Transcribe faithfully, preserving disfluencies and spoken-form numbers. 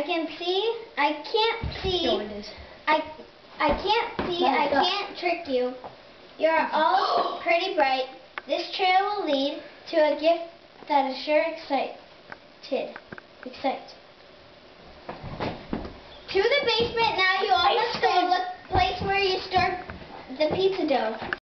I can see. I can't see. No, it is. I I can't see. I can't trick you. You're all pretty bright. This trail will lead to a gift that is sure excited. Excite. To the basement now. You all must go. The place where you store the pizza dough.